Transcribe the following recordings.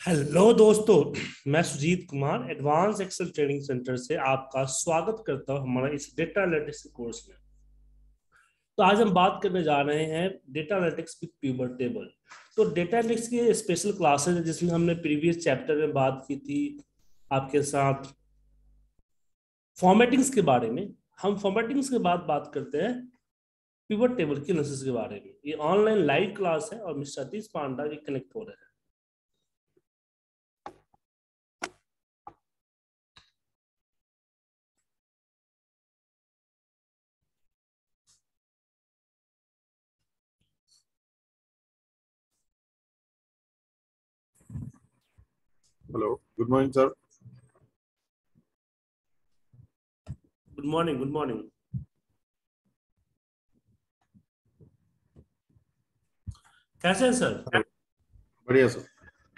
Hello दोस्तों, मैं Sujeet Kumar advance Excel training centre से आपका स्वागत करता हूं हमारा इस डेटा एनालिटिक्स कोर्स में। तो आज हम बात करने जा रहे हैं data analytics with pivot table. तो डेटा एनालिटिक्स की स्पेशल क्लासेस है जिसमें हमने प्रीवियस चैप्टर में बात की थी आपके साथ फॉर्मेटिंग्स के बारे में। हम फॉर्मेटिंग्स के बाद बात करते हैं पिवट टेबल की एनालिसिस के बारे में। ये ऑनलाइन लाइव क्लास है और मिस्टर सतीश पांडा ये कनेक्ट हो रहे हैं। Hello, good morning sir. Good morning, good morning. कैसे हैं सर? बढ़िया सर।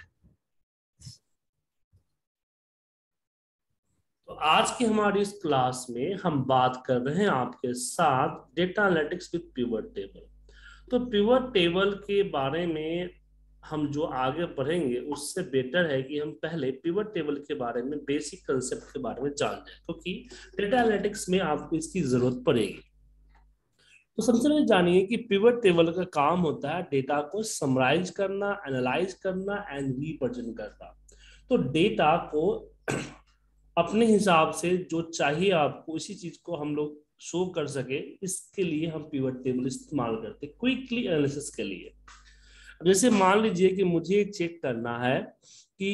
तो आज की हमारी इस क्लास में हम बात कर रहे हैं आपके साथ data analytics with pivot table. तो पिवट टेबल के बारे में हम जो आगे बढ़ेंगे उससे बेटर है कि हम पहले पिवट टेबल के बारे में बेसिक कंसेप्ट के बारे में जान लें, क्योंकि डेटा एनालिटिक्स में आपको इसकी जरूरत पड़ेगी। तो सबसे पहले जानिए कि पिवट टेबल का काम होता है डेटा को समराइज करना, एनालाइज करना एंड रिप्रेजेंट करना। तो डेटा को अपने हिसाब से जो चाहिए आपको उसी चीज को हम लोग शो कर सके, इसके लिए हम पिवट टेबल इस्तेमाल करते हैं क्विकली एनालिसिस के लिए। अब जैसे मान लीजिए कि मुझे चेक करना है कि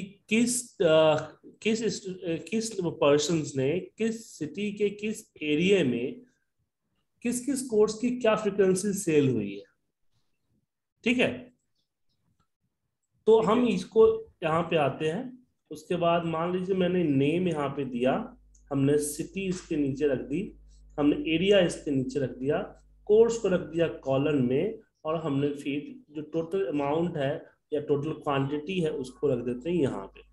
किस पर्सन ने किस सिटी के किस एरिया में किस किस कोर्स की क्या फ्रिक्वेंसी सेल हुई है। ठीक है, तो ठीक हम है। इसको यहाँ पे आते हैं। उसके बाद मान लीजिए मैंने नेम यहाँ पे दिया, हमने सिटी इसके नीचे रख दी, हमने एरिया इसके नीचे रख दिया, कोर्स को रख दिया कॉलन में, और हमने फिर जो टोटल अमाउंट है या टोटल क्वांटिटी है उसको रख देते हैं यहाँ पे।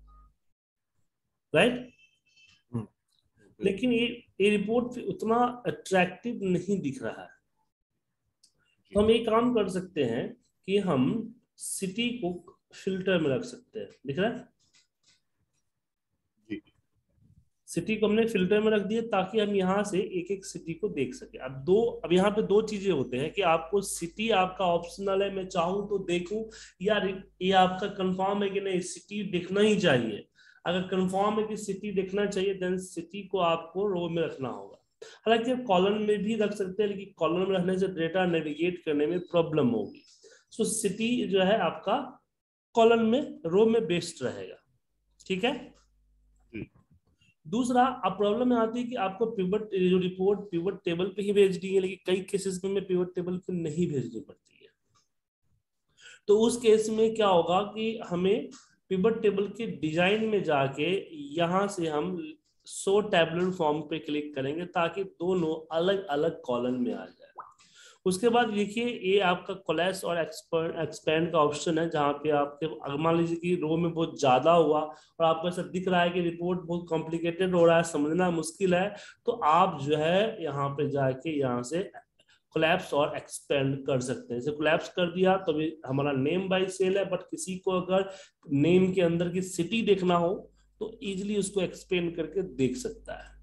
राइट। ओके। लेकिन ये रिपोर्ट उतना अट्रैक्टिव नहीं दिख रहा है। तो जी हम एक काम कर सकते हैं कि हम सिटी को फिल्टर में रख सकते हैं। दिख रहा है? जी। सिटी को हमने फिल्टर में रख दिया ताकि हम यहाँ से एक एक सिटी को देख सके। अब यहाँ पे दो चीजें होते हैं कि आपको सिटी आपका ऑप्शनल है, मैं चाहूँ तो देखूं, या ये आपका कंफर्म है कि नहीं सिटी देखना ही चाहिए। अगर कंफर्म है कि सिटी देखना चाहिए देन सिटी को आपको रो में रखना होगा। हालांकि आप कॉलम में भी रख सकते हैं, लेकिन कॉलम में रखने से डेटा नेविगेट करने में प्रॉब्लम होगी। सो सिटी जो है आपका कॉलम में, रो में बेस्ट रहेगा। ठीक है। जी। दूसरा, अब प्रॉब्लम में आती है कि आपको पिवट जो रिपोर्ट पिवट टेबल पे ही भेजनी है, लेकिन कई केसेस में हमें पिवट टेबल पे नहीं भेजनी पड़ती है। तो उस केस में क्या होगा कि हमें पिवट टेबल के डिजाइन में जाके यहां से हम शो टेबुलर फॉर्म पे क्लिक करेंगे ताकि दोनों अलग अलग कॉलम में आ जाए। उसके बाद देखिए ये आपका कोलेस और एक्सपेंड का ऑप्शन है, जहाँ पे आपके अगर मान लीजिए कि रो में बहुत ज्यादा हुआ और आपको ऐसा दिख रहा है कि रिपोर्ट बहुत कॉम्प्लिकेटेड हो रहा है, समझना मुश्किल है, तो आप जो है यहाँ पे जाके यहाँ से कोलैप्स और एक्सपेंड कर सकते हैं। जैसे कोलैप्स कर दिया तो भी हमारा नेम बाय सेल है, बट किसी को अगर नेम के अंदर की सिटी देखना हो तो इजिली उसको एक्सपेंड करके देख सकता है।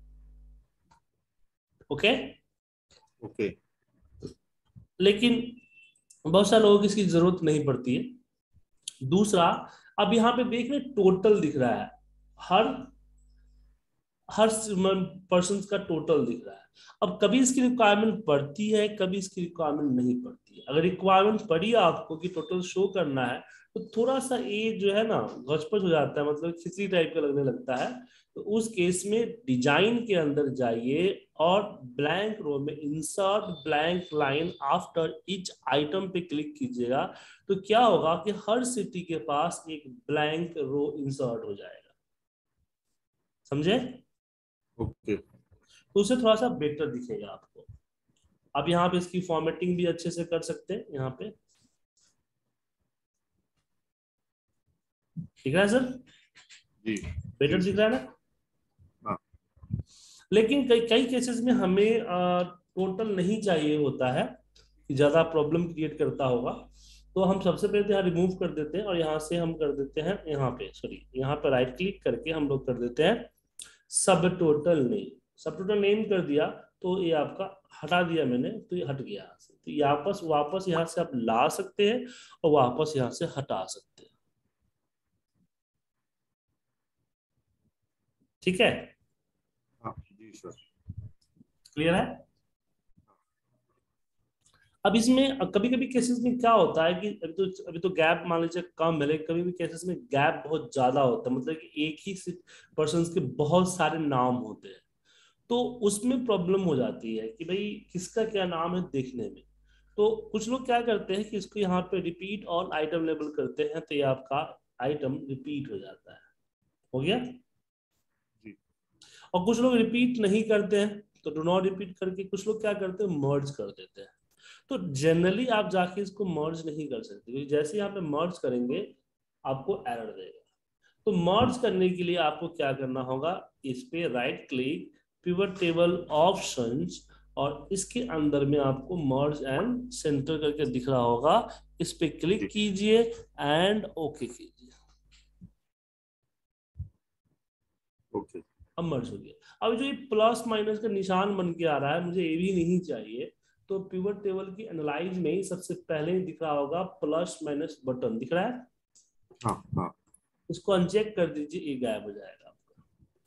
ओके। ओके। लेकिन बहुत सारे लोगों की इसकी जरूरत नहीं पड़ती है। दूसरा, अब यहाँ पे देख रहे टोटल दिख रहा है, हर हर पर्सन का टोटल दिख रहा है। अब कभी इसकी रिक्वायरमेंट पड़ती है, कभी इसकी रिक्वायरमेंट नहीं पड़ती है। अगर रिक्वायरमेंट पड़ी आपको कि टोटल शो करना है तो थोड़ा सा ये जो है ना गचपच हो जाता है, मतलब खिचड़ी टाइप का लगने लगता है। तो उस केस में डिजाइन के अंदर जाइए और ब्लैंक रो में insert blank line after each item पे क्लिक कीजिएगा। तो क्या होगा कि हर सिटी के पास एक ब्लैंक रो इंसर्ट हो जाएगा। समझे? ओके। तो उससे थोड़ा सा बेटर दिखेगा आपको। आप यहाँ पे इसकी फॉर्मेटिंग भी अच्छे से कर सकते हैं। यहाँ पे दिख रहा है सर? जी जी बेटर दिख सर। रहा है ना? हाँ। लेकिन कई कई केसेस में हमें टोटल नहीं चाहिए होता है, कि ज्यादा प्रॉब्लम क्रिएट करता होगा। तो हम सबसे पहले तो यहाँ रिमूव कर देते हैं और यहाँ से हम कर देते हैं, यहाँ पे सॉरी यहाँ पे राइट क्लिक करके हम लोग कर देते हैं subtotal name. Subtotal name कर दिया तो ये आपका हटा दिया मैंने, तो ये हट गया यहाँ से। तो यहाँ वापस यहाँ से आप ला सकते हैं और वापस यहाँ से हटा सकते हैं। ठीक है, हाँ जी सर। क्लियर है। अब इसमें कभी कभी केसेस में क्या होता है कि अभी तो गैप मान लीजिए कम है, लेकिन कभी भी केसेस में गैप बहुत ज्यादा होता है, मतलब कि एक ही पर्सन के बहुत सारे नाम होते हैं। तो उसमें प्रॉब्लम हो जाती है कि भाई किसका क्या नाम है देखने में। तो कुछ लोग क्या करते हैं कि इसको यहाँ पे रिपीट ऑल आइटम लेबल करते हैं, तो ये आपका आइटम रिपीट हो जाता है। हो गया। जी और कुछ लोग रिपीट नहीं करते हैं, तो डू नॉट रिपीट करके कुछ लोग क्या करते हैं, मर्ज कर देते हैं। तो जनरली आप जाके इसको मर्ज नहीं कर सकते, क्योंकि जैसे यहाँ पे मर्ज करेंगे आपको एरर देगा। तो मर्ज करने के लिए आपको क्या करना होगा, इस पे right click, pivot table options, और इसके अंदर में आपको मर्ज एंड सेंटर करके दिख रहा होगा, इस पे क्लिक जी। कीजिए एंड ओके कीजिए। ओके। अब मर्ज हो गया। अब जो ये प्लस माइनस का निशान बन के आ रहा है, मुझे ये भी नहीं चाहिए। तो पिवट टेबल की एनालाइज में ही सबसे पहले दिख रहा होगा प्लस माइनस बटन दिख रहा है, हाँ हाँ। इसको अनचेक कर दीजिए, ये गायब हो जाएगा आपका।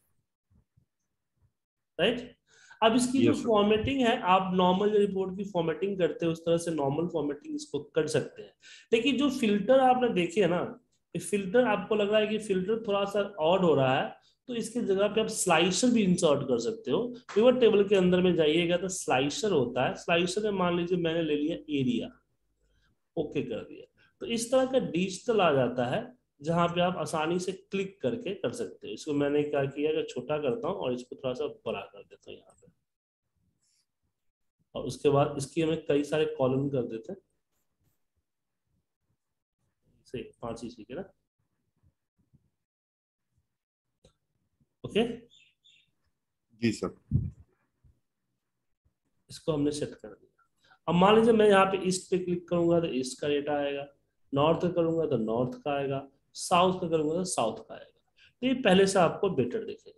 राइट। अब इसकी जो यस सर। फॉर्मेटिंग है, आप नॉर्मल जो रिपोर्ट की फॉर्मेटिंग करते हैं उस तरह से नॉर्मल फॉर्मेटिंग इसको कर सकते हैं। लेकिन जो फिल्टर आपने देखे ना, फिल्टर आपको लग रहा है कि फिल्टर थोड़ा सा ऑड हो रहा है, तो इसकी जगह पे आप स्लाइसर भी इंसर्ट कर सकते हो। पिवट टेबल के अंदर में जाइएगा तो स्लाइसर होता है, स्लाइसर में मान लीजिए मैंने ले लिया एरिया, ओके कर दिया। तो इस तरह का डिजिटल आ जाता है, जहां पे आप आसानी से क्लिक करके कर सकते हो। इसको मैंने क्या किया कि छोटा करता हूँ और इसको थोड़ा सा बड़ा कर देता हूँ यहाँ पे, और उसके बाद इसकी हमें कई सारे कॉलम कर देते हैं, से 5 ही ठीक है ना। ओके, जी सर। इसको हमने सेट कर दिया। अब मान लीजिए मैं यहाँ पे ईस्ट पे क्लिक करूंगा तो ईस्ट का डेटा आएगा, नॉर्थ करूंगा तो नॉर्थ का आएगा, साउथ का करूंगा तो साउथ का आएगा। तो ये पहले से आपको बेटर दिखेगा।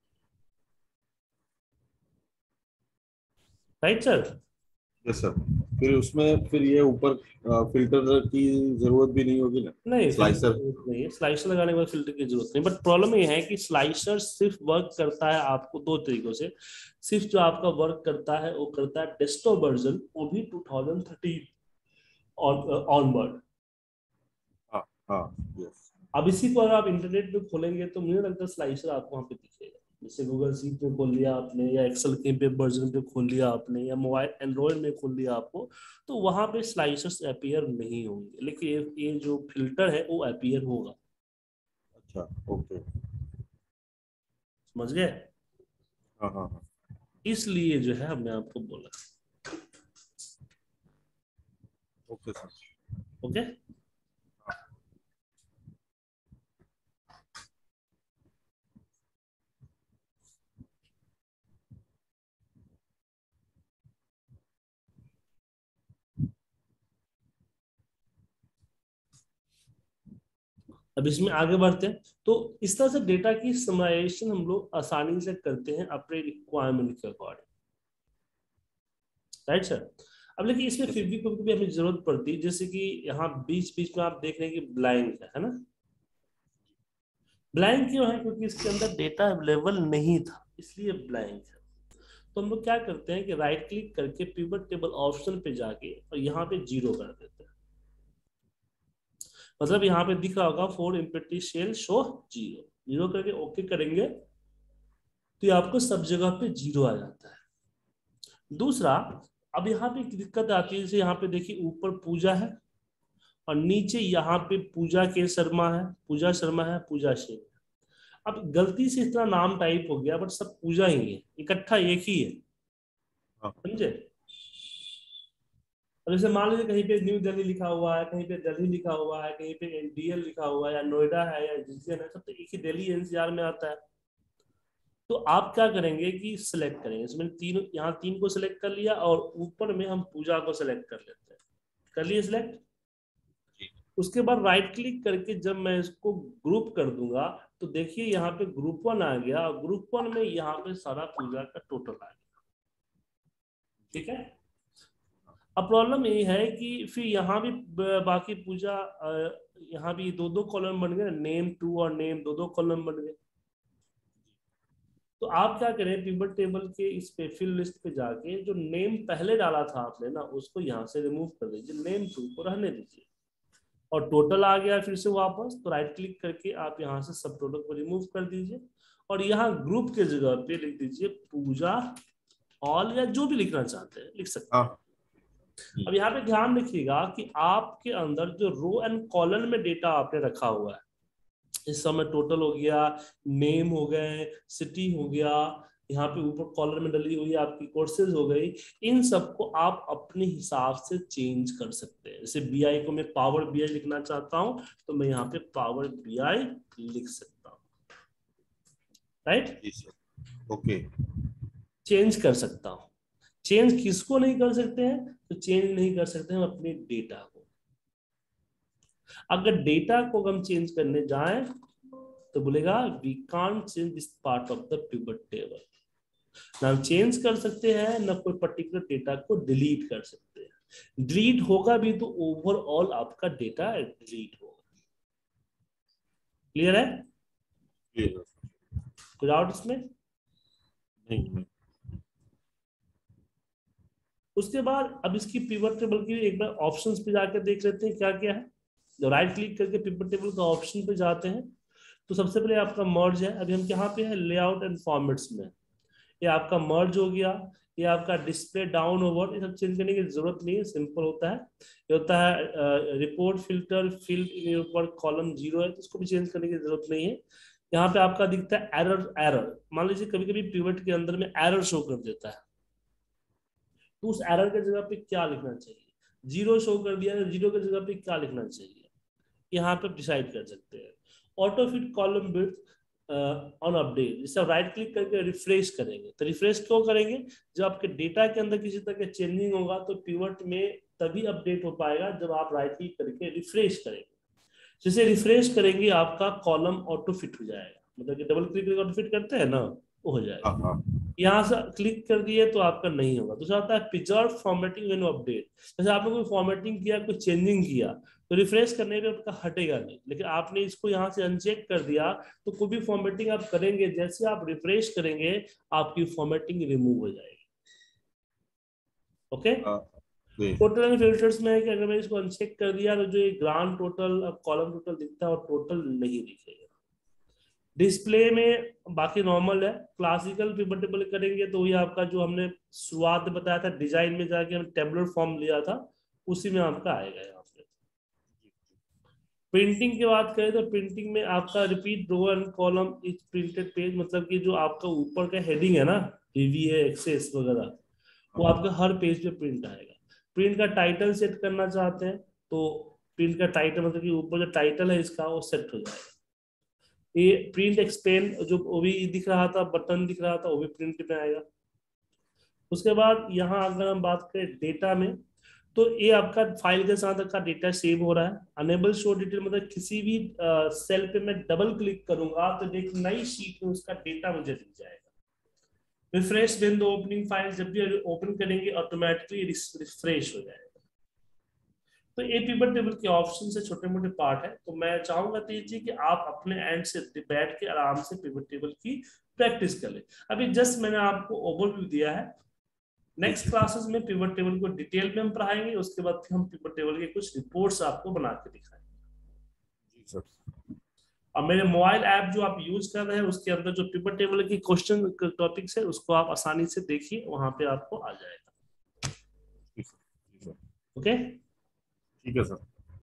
Right sir. Yes sir. फिर उसमें फिर ये ऊपर फिल्टर की जरूरत भी नहीं होगी ना? नहीं, फिल्टर की स्लाइसर। जरूरत नहीं है, स्लाइसर लगाने के बाद फिल्टर की जरूरत नहीं। बट प्रॉब्लम ये है कि स्लाइसर सिर्फ वर्क करता है आपको दो तरीकों से। सिर्फ जो आपका वर्क करता है वो करता है डेस्कटॉप वर्जन, वो भी 2013 ऑनवर्ड। हाँ हाँ। यस। अब इसी को अगर आप इंटरनेट पे खोलेंगे तो मुझे लगता है स्लाइसर आपको वहां पे दिखेगा। जैसे गूगल शीट में खोल लिया आपने, या एक्सेल के पे वर्जन पे खोल लिया आपने, या मोबाइल एंड्रॉइड में खोल लिया आपको, तो वहां पे स्लाइसर्स अपीयर नहीं होंगे, लेकिन ये जो फिल्टर है वो अपीयर होगा। अच्छा। ओके। समझ गए। हाँ हाँ हाँ। इसलिए जो है हमने आपको बोला। Okay sir. ओके। अब इसमें आगे बढ़ते हैं। तो इस तरह से डेटा की समराइजेशन हम लोग आसानी से करते हैं अपने रिक्वायरमेंट के अकॉर्डिंग। Right sir. अब लेकिन इसमें यस फिर सर। भी कभी कभी हमें जरूरत पड़ती है, जैसे कि यहाँ बीच बीच में आप देख रहे हैं कि ब्लैंक है ना। ब्लैंक क्यों है, क्योंकि इसके अंदर डेटा अवेलेबल नहीं था, इसलिए ब्लैंक है। तो हम लोग क्या करते हैं कि राइट क्लिक करके पिवट टेबल ऑप्शन पे जाके और यहाँ पे जीरो कर देते हैं। मतलब यहाँ पे दिख रहा होगा for empty cell show zero, zero करके ओके करेंगे तो ये आपको सब जगह पे जीरो आ जाता है। दूसरा, अब यहाँ पे एक दिक्कत आती है, जैसे यहाँ पे देखिए ऊपर पूजा है और नीचे यहाँ पे पूजा के शर्मा है, पूजा शर्मा है, पूजा शेख है। अब गलती से इतना नाम टाइप हो गया, बट सब पूजा ही है, इकट्ठा एक ही है। हाँ समझे। अब जैसे मान लीजिए कहीं पे न्यू दिल्ली लिखा हुआ है, कहीं पे दिल्ली लिखा हुआ है, कहीं पे डीएल लिखा हुआ है, या नोएडा है, या जिसने है, सब तो एक ही दिल्ली एनसीआर में आता है। तो आप क्या करेंगे कि सिलेक्ट करेंगे, इसमें तीन, यहाँ तीन को सिलेक्ट कर लिया और ऊपर में हम पूजा को सिलेक्ट कर लेते हैं। कर लिए सिलेक्ट। उसके बाद राइट क्लिक करके जब मैं इसको ग्रुप कर दूंगा तो देखिए यहाँ पे ग्रुप 1 आ गया, और ग्रुप 1 में यहाँ पे सारा पूजा का टोटल आ गया। ठीक है। अब प्रॉब्लम ये है कि फिर यहाँ भी बाकी पूजा, यहाँ भी दो दो कॉलम बन गए, नेम 2 और नेम दो दो कॉलम बन गए। तो आप क्या करें, पिवट टेबल के इस पे फिल लिस्ट पे जाके जो नेम पहले डाला था आपने ना, उसको यहाँ से रिमूव कर दीजिए, नेम 2 को रहने दीजिए, और टोटल आ गया फिर से वापस। तो राइट क्लिक करके आप यहाँ से सब टोटल को रिमूव कर दीजिए, और यहाँ ग्रुप के जगह पे लिख दीजिए पूजा ऑल, या जो भी लिखना चाहते हैं लिख सकते हैं। अब यहाँ पे ध्यान रखिएगा कि आपके अंदर जो रो एंड कॉलम में डेटा आपने रखा हुआ है, इस समय टोटल हो गया, नेम हो गए, सिटी हो गया, यहाँ पे ऊपर कॉलर में डली हुई आपकी कोर्सेज हो गई, इन सबको आप अपने हिसाब से चेंज कर सकते हैं। जैसे बीआई को मैं पावर बीआई लिखना चाहता हूं तो मैं यहाँ पे पावर बीआई लिख सकता हूँ, राइट। ओके, चेंज कर सकता हूँ। चेंज किसको नहीं कर सकते हैं, तो चेंज नहीं कर सकते हैं अपने डेटा को। अगर डेटा को हम चेंज करने जाएं तो बोलेगा we can't change this part of the pivot table. ना हम चेंज कर सकते हैं, ना कोई पर्टिकुलर डेटा को डिलीट कर सकते हैं। डिलीट होगा भी तो ओवरऑल आपका डेटा डिलीट होगा। क्लियर है? कुछ डाउट इसमें? नहीं। उसके बाद अब इसकी पिवट टेबल की एक बार ऑप्शंस पे जाकर देख लेते हैं क्या क्या है। जब राइट क्लिक करके पिवट टेबल का ऑप्शन पे जाते हैं तो सबसे पहले आपका मर्ज है। अभी हम कहाँ पे है, लेआउट एंड फॉर्मेट्स में। ये आपका मर्ज हो गया, ये आपका डिस्प्ले डाउन ओवर, ये सब चेंज करने की जरूरत नहीं है, सिंपल होता है। ये होता है रिपोर्ट फिल्टर फील्ड इन ऊपर कॉलम 0 है तो इसको भी चेंज करने की जरूरत नहीं है। यहाँ पे आपका दिखता है एरर। मान लीजिए कभी कभी पिवट के अंदर में एरर शो कर देता है, तो उस एरर के जगह पे क्या लिखना चाहिए। 0 शो कर दिया है, 0 के जगह पे क्या लिखना चाहिए, यहाँ पे डिसाइड कर सकते हैं। Auto fit column width on update, जैसे राइट क्लिक करके रिफ्रेश करेंगे, तो रिफ्रेश क्यों करेंगे, जब आपके डेटा के अंदर किसी तरह का चेंजिंग होगा तो पिवट में तभी अपडेट हो पाएगा जब आप राइट क्लिक करके रिफ्रेश करेंगे। जैसे रिफ्रेश करेंगे आपका कॉलम ऑटो फिट हो जाएगा, मतलब कि डबल क्लिक करके ऑटो फिट करते हैं ना, वो हो जाएगा। यहाँ से क्लिक कर दिए तो आपका नहीं होगा। दूसरा आता है प्रिजर्व फॉर्मेटिंग व्हेन अपडेट, जैसे आपने कोई फॉर्मेटिंग किया, कोई चेंजिंग किया तो रिफ्रेश करने पे आपका हटेगा नहीं, लेकिन आपने इसको यहाँ से अनचेक कर दिया तो कोई भी फॉर्मेटिंग आप करेंगे, जैसे आप रिफ्रेश करेंगे आपकी फॉर्मेटिंग रिमूव हो जाएगी। ओके। टोटल एंड फिल्टर्स में है कि अगर मैंने इसको अनचेक कर दिया तो जो ये ग्रांड टोटल अब कॉलम टोटल दिखता है और टोटल नहीं दिखेगा। डिस्प्ले में बाकी नॉर्मल है। क्लासिकल पिवट टेबल करेंगे तो ये आपका जो हमने शुरुआत में बताया था डिजाइन में जाके हम टेबलर फॉर्म लिया था उसी में आपका आएगा। यहाँ पे प्रिंटिंग की बात करें तो प्रिंटिंग में आपका repeat row and column each printed page, मतलब कि जो आपका ऊपर का हेडिंग है ना, वीवीए एक्सेस वगैरह, वो आपका हर पेज पे प्रिंट आएगा। प्रिंट का टाइटल सेट करना चाहते हैं तो प्रिंट का टाइटल, मतलब कि ऊपर जो टाइटल है इसका वो सेट हो जाएगा। ये प्रिंट एक्सपेंड जो वो भी दिख रहा था, बटन दिख रहा था, वो भी प्रिंट में आएगा। उसके बाद यहाँ अगर हम बात करें डेटा में तो ये आपका फाइल के साथ का डेटा सेव हो रहा है। अनेबल शो डिटेल, मतलब किसी भी सेल पे मैं डबल क्लिक करूंगा तो एक नई शीट में उसका डेटा मुझे दिख जाएगा। Refresh when the opening file, जब भी ओपन करेंगे ऑटोमेटिकली रिफ्रेश हो जाएगा। तो ये पिवट टेबल के ऑप्शन से छोटे मोटे पार्ट है, तो मैं चाहूंगा तेज जी कि आप अपने एंड से बैठ के आराम से पिवट टेबल की प्रैक्टिस कर ले। अभी जस्ट मैंने आपको ओवरव्यू दिया है। नेक्स्ट क्लासेस में पिवट टेबल को डिटेल में हम पढ़ाएंगे, उसके बाद फिर हम पिवट टेबल के कुछ रिपोर्ट्स आपको बना के दिखाएंगे। और मेरे मोबाइल ऐप जो आप यूज कर रहे हैं उसके अंदर जो पिवट टेबल की क्वेश्चन टॉपिक्स है उसको आप आसानी से देखिए, वहां पे आपको आ जाएगा। ओके, ठीक है सर।